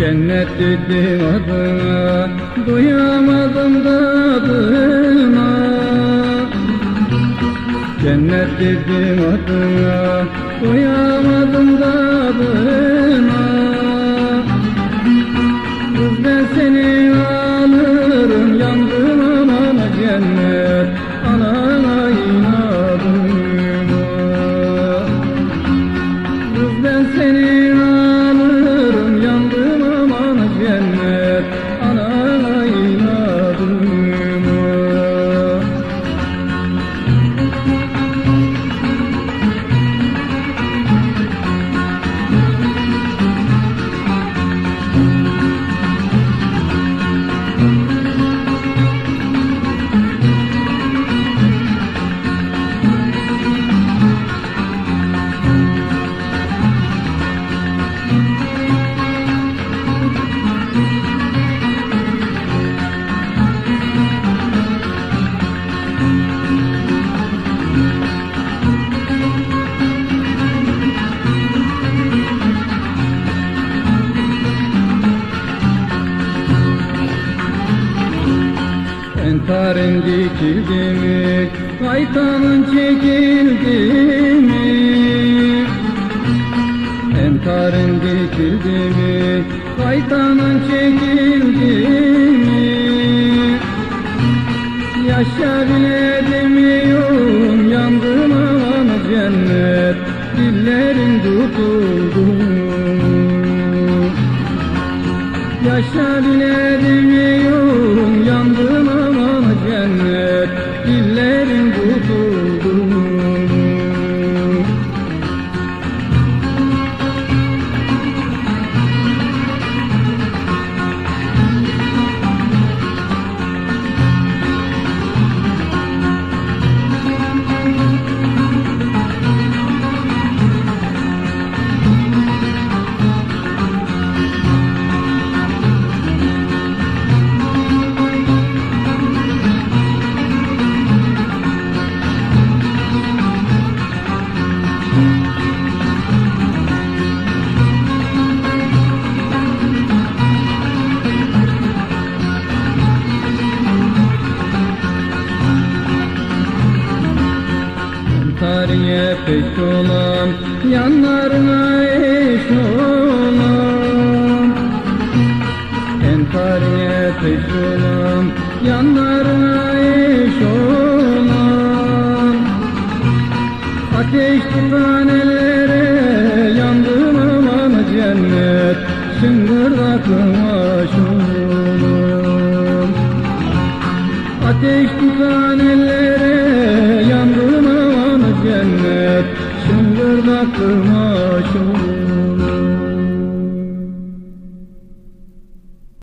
Cennet dedim adına, doyamadım tadına. Cennet dedim adına, doyamadım tadına. Kız ben seni alırım, yandım aman cennet, anana inadıma. Kız ben seni alırım, yandım aman cennet, anana inadıma. Entarın dikildi mi, kaytanın çekildi mi? Entarın dikildi mi, kaytanın çekildi mi? Yaşa bile demiyorum, yandım aman cennet, dillerin tutuldu. Yaşa bile demiyorum, yandım aman cennet, dillerin tutuldu. Tarihe peş olan, yanlarına eş olan. Tarihe peş olan, yanlarına eş olan. Ateş tutan ellere yandım aman cennet, şıngırdakım aşığım. Ateş tutan ellere yandım aman cennet, şıngırdakım aşığım.